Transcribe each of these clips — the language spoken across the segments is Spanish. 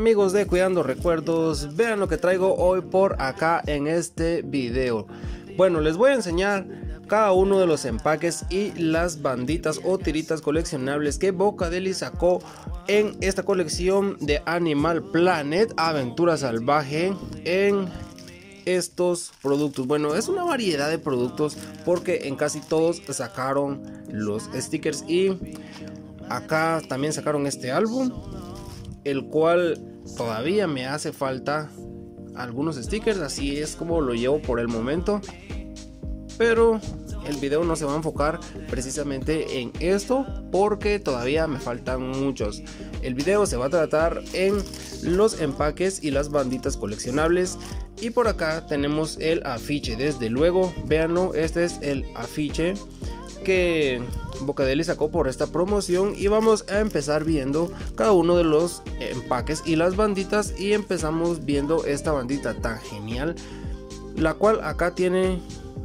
amigos de Cuidando Recuerdos, vean lo que traigo hoy por acá en este video. Bueno, les voy a enseñar cada uno de los empaques y las banditas o tiritas coleccionables que Bocadeli sacó en esta colección de Animal Planet Aventura Salvaje en estos productos. Bueno, es una variedad de productos porque en casi todos sacaron los stickers y acá también sacaron este álbum, el cual todavía me hace falta algunos stickers, así es como lo llevo por el momento, pero el video no se va a enfocar precisamente en esto porque todavía me faltan muchos. El video se va a tratar en los empaques y las banditas coleccionables. Y por acá tenemos el afiche, desde luego, véanlo, este es el afiche que Bocadeli sacó por esta promoción y vamos a empezar viendo cada uno de los empaques y las banditas y empezamos viendo esta bandita tan genial, la cual acá tiene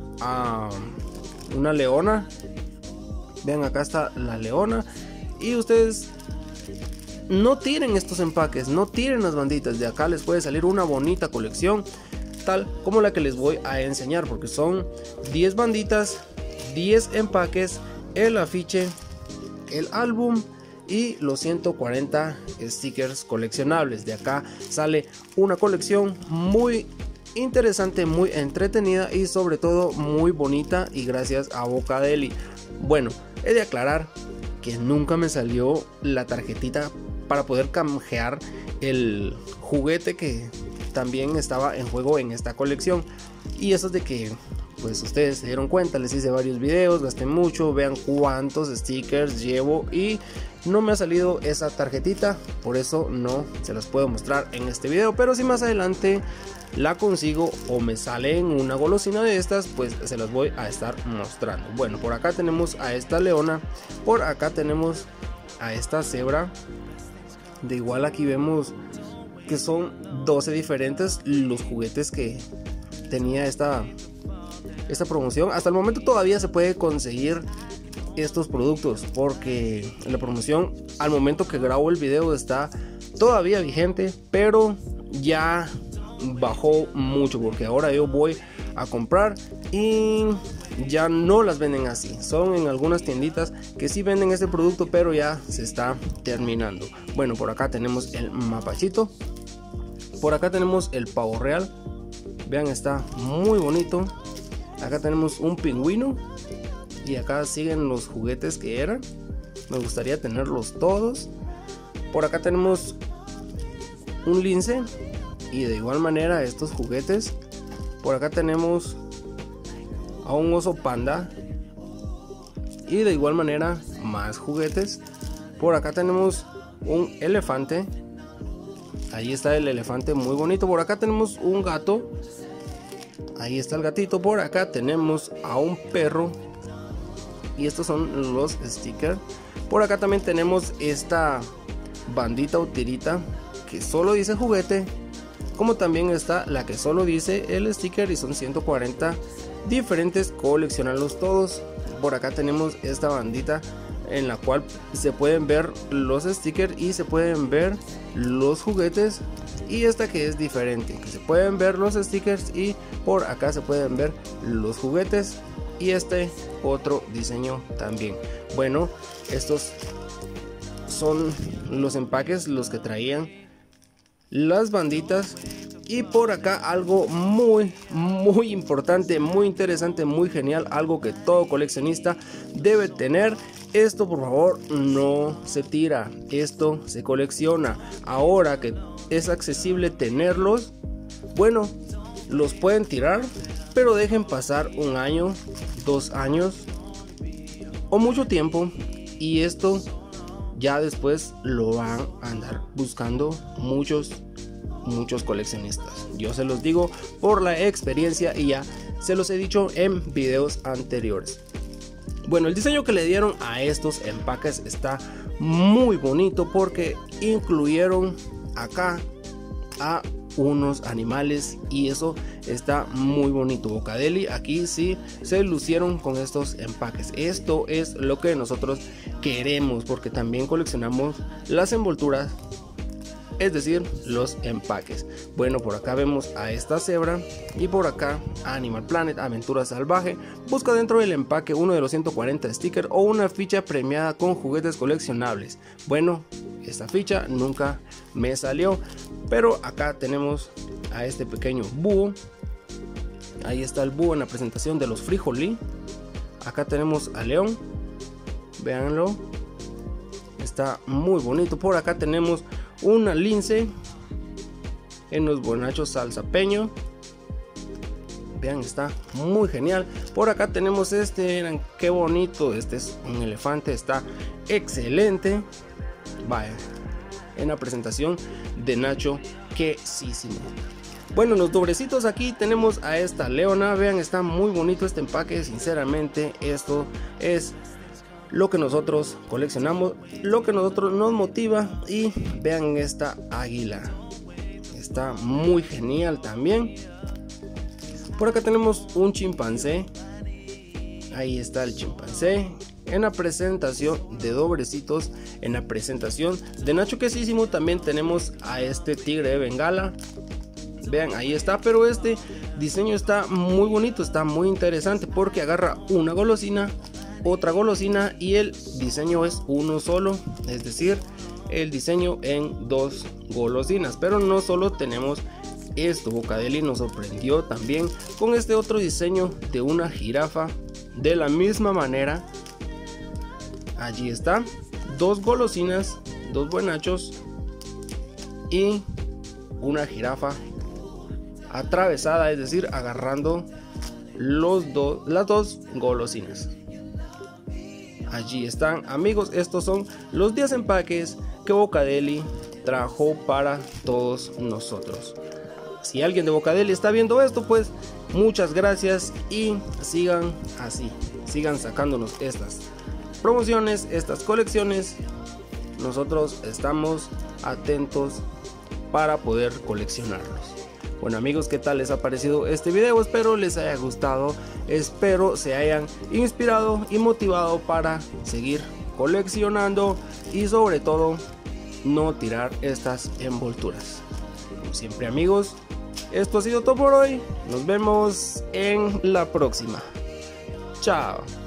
una leona. Vean, acá está la leona y ustedes no tienen estos empaques, no tienen las banditas, de acá les puede salir una bonita colección tal como la que les voy a enseñar, porque son 10 banditas, 10 empaques, el afiche, el álbum y los 140 stickers coleccionables. De acá sale una colección muy interesante, muy entretenida y sobre todo muy bonita, y gracias a Bocadeli. Bueno, he de aclarar que nunca me salió la tarjetita para poder canjear el juguete que también estaba en juego en esta colección, y eso es de que pues ustedes se dieron cuenta, les hice varios videos, gasté mucho, vean cuántos stickers llevo y no me ha salido esa tarjetita, por eso no se las puedo mostrar en este video, pero si más adelante la consigo o me sale en una golosina de estas, pues se las voy a estar mostrando. Bueno, por acá tenemos a esta leona, por acá tenemos a esta cebra, de igual aquí vemos que son 12 diferentes los juguetes que tenía esta promoción. Hasta el momento todavía se puede conseguir estos productos porque la promoción al momento que grabo el video está todavía vigente, pero ya bajó mucho porque ahora yo voy a comprar y ya no las venden así. Son en algunas tienditas que sí venden este producto, pero ya se está terminando. Bueno, por acá tenemos el mapachito, por acá tenemos el pavo real, vean, está muy bonito. Acá tenemos un pingüino y acá siguen los juguetes que eran, me gustaría tenerlos todos. Por acá tenemos un lince y de igual manera estos juguetes. Por acá tenemos a un oso panda y de igual manera más juguetes. Por acá tenemos un elefante, ahí está el elefante muy bonito. Por acá tenemos un gato, ahí está el gatito. Por acá tenemos a un perro y estos son los stickers. Por acá también tenemos esta bandita o tirita que solo dice juguete, como también está la que solo dice el sticker, y son 140 diferentes, coleccionarlos todos. Por acá tenemos esta bandita en la cual se pueden ver los stickers y se pueden ver los juguetes, y esta que es diferente, que se pueden ver los stickers y por acá se pueden ver los juguetes, y este otro diseño también. Bueno, estos son los empaques, los que traían las banditas. Y por acá algo muy importante, muy interesante, muy genial, algo que todo coleccionista debe tener. Esto por favor no se tira, esto se colecciona. Ahora que es accesible tenerlos, bueno, los pueden tirar, pero dejen pasar un año, 2 años o mucho tiempo, y esto ya después lo van a andar buscando muchos coleccionistas. Yo se los digo por la experiencia y ya se los he dicho en videos anteriores. Bueno, el diseño que le dieron a estos empaques está muy bonito porque incluyeron acá a unos animales y eso está muy bonito. Bocadeli aquí sí se lucieron con estos empaques. Esto es lo que nosotros queremos porque también coleccionamos las envolturas es decir, los empaques. Bueno, por acá vemos a esta cebra y por acá Animal Planet, aventura salvaje. Busca dentro del empaque uno de los 140 stickers o una ficha premiada con juguetes coleccionables. Bueno, esta ficha nunca me salió, pero acá tenemos a este pequeño búho. Ahí está el búho en la presentación de los frijolí. Acá tenemos a León, véanlo, está muy bonito. Por acá tenemos una lince en los bonachos salsapeño, vean, está muy genial. Por acá tenemos este, miren qué bonito, este es un elefante, está excelente. Vaya, en la presentación de Nacho Quesísimo. Bueno, los dobrecitos, aquí tenemos a esta leona, vean, está muy bonito este empaque. Sinceramente, esto es lo que nosotros coleccionamos, lo que nosotros nos motiva. Y vean esta águila, está muy genial también. Por acá tenemos un chimpancé, ahí está el chimpancé. En la presentación de dobrecitos, en la presentación de Nacho Quesísimo, también tenemos a este tigre de Bengala. Vean, ahí está, pero este diseño está muy bonito, está muy interesante porque agarra una golosina, otra golosina y el diseño es uno solo, es decir, el diseño en dos golosinas. Pero no solo tenemos esto, Bocadeli nos sorprendió también con este otro diseño de una jirafa de la misma manera. Allí está, dos golosinas, dos buenachos y una jirafa atravesada, es decir, agarrando las dos golosinas. Allí están, amigos, estos son los 10 empaques que Bocadeli trajo para todos nosotros. Si alguien de Bocadeli está viendo esto, pues muchas gracias y sigan así, sigan sacándonos estas promociones, estas colecciones. Nosotros estamos atentos para poder coleccionarlos. Bueno, amigos, ¿qué tal les ha parecido este video? Espero les haya gustado, espero se hayan inspirado y motivado para seguir coleccionando y sobre todo no tirar estas envolturas. Como siempre, amigos, esto ha sido todo por hoy. Nos vemos en la próxima. Chao.